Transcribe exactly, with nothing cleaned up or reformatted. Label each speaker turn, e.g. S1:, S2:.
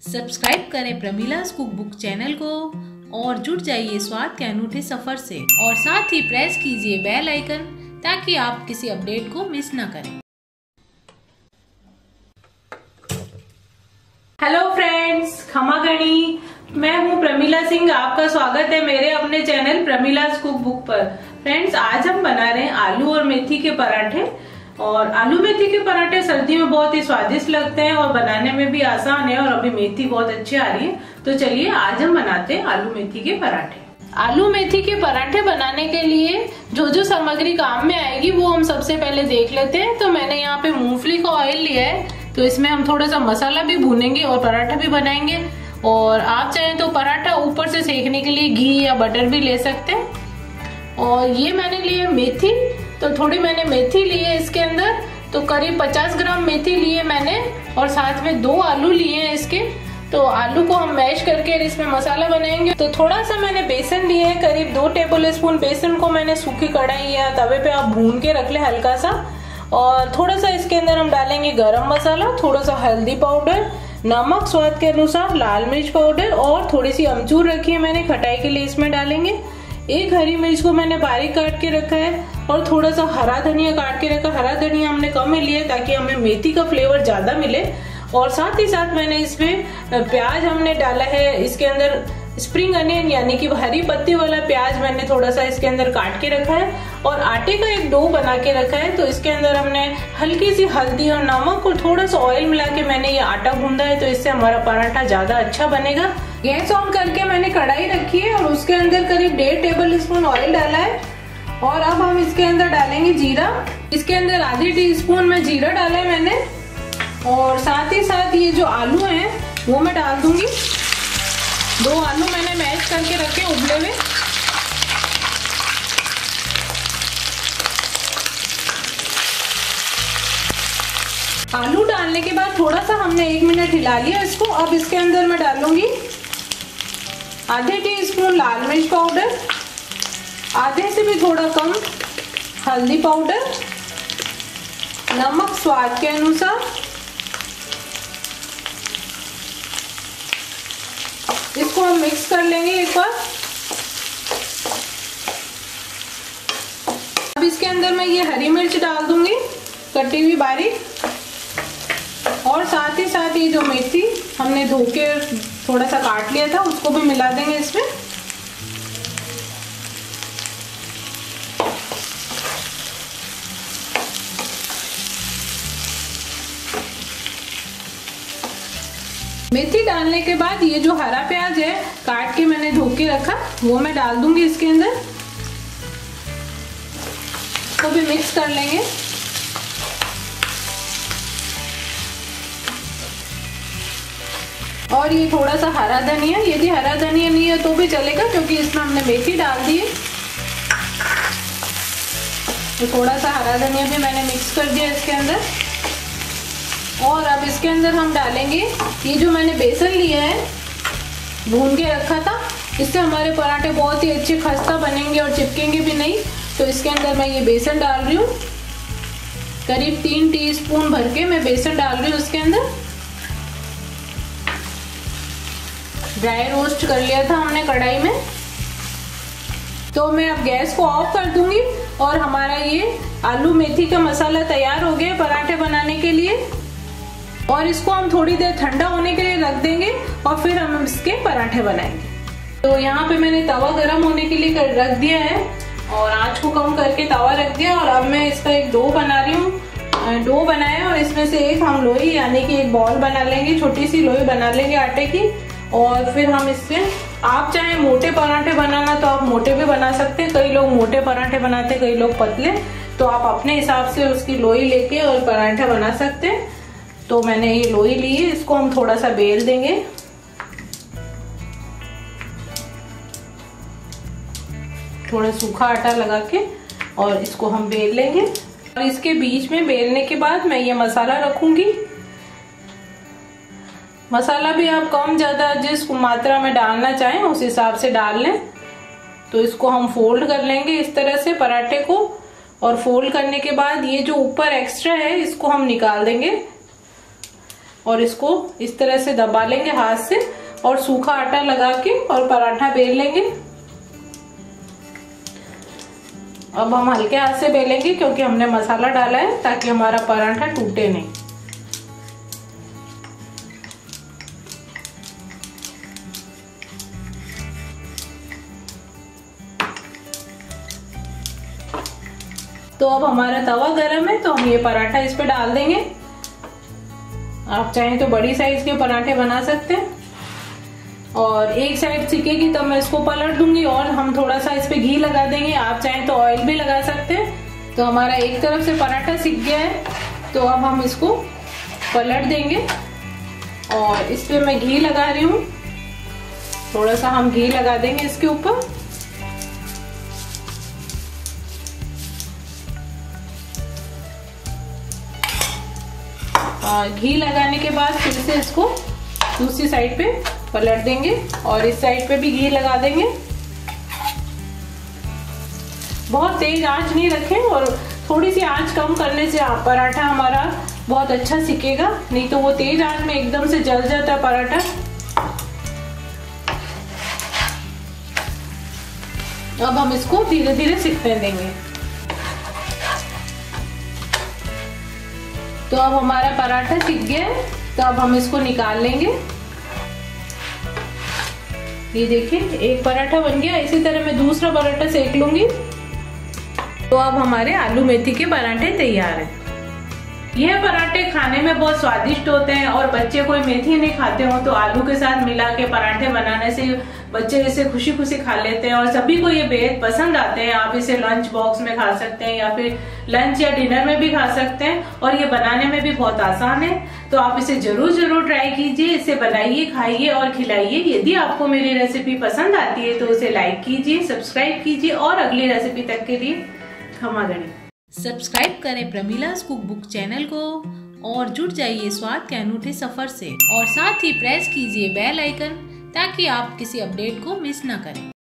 S1: Subscribe करें Pramila's cook book channel को और जुड़ जाइए स्वाद के अनूठे सफर से और साथ ही प्रेस कीजिए बेल आइकन ताकि आप किसी अपडेट को मिस ना करें।
S2: हेलो फ्रेंड्स, खमा गणी। मैं हूं प्रमिला सिंह। आपका स्वागत है मेरे अपने चैनल प्रमिलास कुक बुक पर। फ्रेंड्स, आज हम बना रहे हैं आलू और मेथी के पराठे। और आलू मेथी के पराठे सर्दी में बहुत ही स्वादिष्ट लगते हैं और बनाने में भी आसान है। और अभी मेथी बहुत अच्छी आ रही है, तो चलिए आज हम बनाते हैं आलू मेथी के पराठे। आलू मेथी के पराठे बनाने के लिए जो जो सामग्री काम में आएगी वो हम सबसे पहले देख लेते हैं। तो मैंने यहाँ पे मूंगफली का ऑयल लिया है, तो इसमें हम थोड़ा सा मसाला भी भूनेंगे और पराठा भी बनाएंगे। और आप चाहें तो पराठा ऊपर से सेकने के लिए घी या बटर भी ले सकते हैं। और ये मैंने लिए मेथी, तो थोड़ी मैंने मेथी ली है इसके अंदर, तो करीब पचास ग्राम मेथी लिए मैंने। और साथ में दो आलू लिए हैं इसके, तो आलू को हम मैश करके इसमें मसाला बनाएंगे। तो थोड़ा सा मैंने बेसन लिए है, करीब दो टेबल स्पून बेसन को मैंने सूखी कढ़ाई या तवे पे आप भून के रख ले हल्का सा। और थोड़ा सा इसके अंदर हम डालेंगे गरम मसाला, थोड़ा सा हल्दी पाउडर, नमक स्वाद के अनुसार, लाल मिर्च पाउडर और थोड़ी सी अमचूर रखी है मैंने खटाई के लिए, इसमें डालेंगे। एक हरी मिर्च को मैंने बारीक काट के रखा है और थोड़ा सा हरा धनिया काट के रखा। हरा धनिया हमने कम में लिया ताकि हमें मेथी का फ्लेवर ज्यादा मिले। और साथ ही साथ मैंने इसमें प्याज हमने डाला है इसके अंदर, स्प्रिंग अनियन यानी कि हरी पत्ती वाला प्याज मैंने थोड़ा सा इसके अंदर काट के रखा है। और आटे का एक डो बना के रखा है, तो इसके अंदर हमने हल्की सी हल्दी और नमक और थोड़ा सा ऑयल मिला के मैंने ये आटा गूंदा है, तो इससे हमारा पराठा ज्यादा अच्छा बनेगा। गैस ऑन करके मैंने कढ़ाई रखी है और उसके अंदर करीब डेढ़ टेबल स्पून ऑयल डाला है। और अब हम इसके अंदर डालेंगे जीरा। इसके अंदर आधी टी स्पून में जीरा डाला है मैंने। और साथ ही साथ ये जो आलू हैं वो मैं डाल दूंगी। दो आलू मैंने मैश करके रखे उबले हुए। आलू डालने के बाद थोड़ा सा हमने एक मिनट हिला लिया इसको। अब इसके अंदर मैं डालूंगी आधे टी स्पून लाल मिर्च पाउडर, आधे से भी थोड़ा कम हल्दी पाउडर, नमक स्वाद के अनुसार। इसको हम मिक्स कर लेंगे एक बार। अब इसके अंदर मैं ये हरी मिर्च डाल दूंगी कटी हुई बारीक। और साथ ही साथ ये जो मेथी हमने धो के थोड़ा सा काट लिया था उसको भी मिला देंगे इसमें। मेथी डालने के बाद ये जो हरा प्याज है काट के मैंने धो के रखा वो मैं डाल दूंगी इसके अंदर, तो भी मिक्स कर लेंगे। और ये थोड़ा सा हरा धनिया, यदि हरा धनिया नहीं है तो भी चलेगा क्योंकि इसमें हमने मेथी डाल दी है। तो थोड़ा सा हरा धनिया भी मैंने मिक्स कर दिया इसके अंदर। और अब इसके अंदर हम डालेंगे ये जो मैंने बेसन लिया है भून के रखा था, इससे हमारे पराठे बहुत ही अच्छे खस्ता बनेंगे और चिपकेंगे भी नहीं। तो इसके अंदर मैं ये बेसन डाल रही हूँ, करीब तीन टीस्पून भर के मैं बेसन डाल रही हूँ इसके अंदर। ड्राई रोस्ट कर लिया था हमने कढ़ाई में। तो मैं अब गैस को ऑफ कर दूंगी और हमारा ये आलू मेथी का मसाला तैयार हो गया पराठे बनाने के लिए। और इसको हम थोड़ी देर ठंडा होने के लिए रख देंगे और फिर हम इसके पराठे बनाएंगे। तो यहाँ पे मैंने तवा गरम होने के लिए रख दिया है और आंच को कम करके तवा रख दिया। और अब मैं इसका एक डो बना रही हूँ। डो बनाया और इसमें से एक हम लोई यानी कि एक बॉल बना लेंगे, छोटी सी लोई बना लेंगे आटे की। और फिर हम इससे, आप चाहे मोटे पराठे बनाना तो आप मोटे भी बना सकते हैं। कई लोग मोटे पराठे बनाते, कई लोग पतले, तो आप अपने हिसाब से उसकी लोई लेके और पराठा बना सकते हैं। तो मैंने ये लोई ली है, इसको हम थोड़ा सा बेल देंगे। थोड़ा सूखा आटा लगा के और इसको हम बेल लेंगे। और इसके बीच में बेलने के बाद मैं ये मसाला रखूंगी। मसाला भी आप कम ज्यादा जिस मात्रा में डालना चाहें उस हिसाब से डाल लें। तो इसको हम फोल्ड कर लेंगे इस तरह से पराठे को। और फोल्ड करने के बाद ये जो ऊपर एक्स्ट्रा है इसको हम निकाल देंगे। और इसको इस तरह से दबा लेंगे हाथ से और सूखा आटा लगा के और पराठा बेल लेंगे। अब हम हल्के हाथ से बेलेंगे क्योंकि हमने मसाला डाला है ताकि हमारा पराठा टूटे नहीं। तो अब हमारा तवा गरम है तो हम ये पराठा इस पे डाल देंगे। आप चाहें तो बड़ी साइज के पराठे बना सकते हैं। और एक साइड सिकेगी तो मैं इसको पलट दूंगी और हम थोड़ा सा इस पे घी लगा देंगे। आप चाहें तो ऑयल भी लगा सकते हैं। तो हमारा एक तरफ से पराठा सिक गया है तो अब हम इसको पलट देंगे और इस पे मैं घी लगा रही हूँ। थोड़ा सा हम घी लगा देंगे इसके ऊपर। और घी लगाने के बाद फिर से इसको दूसरी साइड पे पलट देंगे और इस साइड पे भी घी लगा देंगे। बहुत तेज आंच नहीं रखें और थोड़ी सी आंच कम करने से पराठा हमारा बहुत अच्छा सिकेगा, नहीं तो वो तेज आंच में एकदम से जल जाता है पराठा। अब हम इसको धीरे धीरे सिकने देंगे। तो अब हमारा पराठा सिक गया है तो अब हम इसको निकाल लेंगे। ये देखिए एक पराठा बन गया। इसी तरह मैं दूसरा पराठा सेक लूंगी। तो अब हमारे आलू मेथी के पराठे तैयार हैं। यह पराठे खाने में बहुत स्वादिष्ट होते हैं और बच्चे कोई मेथी नहीं खाते हो तो आलू के साथ मिला के पराठे बनाने से बच्चे इसे खुशी खुशी खा लेते हैं और सभी को ये बेहद पसंद आते हैं। आप इसे लंच बॉक्स में खा सकते हैं या फिर लंच या डिनर में भी खा सकते हैं और ये बनाने में भी बहुत आसान है। तो आप इसे जरूर जरूर ट्राई कीजिए। इसे बनाइए, खाइए और खिलाइए। यदि आपको मेरी रेसिपी पसंद आती है तो उसे लाइक कीजिए, सब्सक्राइब कीजिए और अगली रेसिपी तक के लिए क्षमा करें।
S1: सब्सक्राइब करें प्रमिलास कुक बुक चैनल को और जुड़ जाइए स्वाद के अनूठे सफर से और साथ ही प्रेस कीजिए बेल आइकन ताकि आप किसी अपडेट को मिस ना करें।